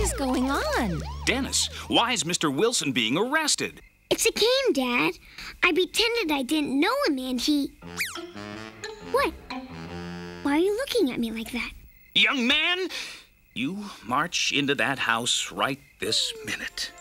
is going on? Dennis, why is Mr. Wilson being arrested? It's a game, Dad. I pretended I didn't know him and he... What? Why are you looking at me like that? Young man, you march into that house right this minute.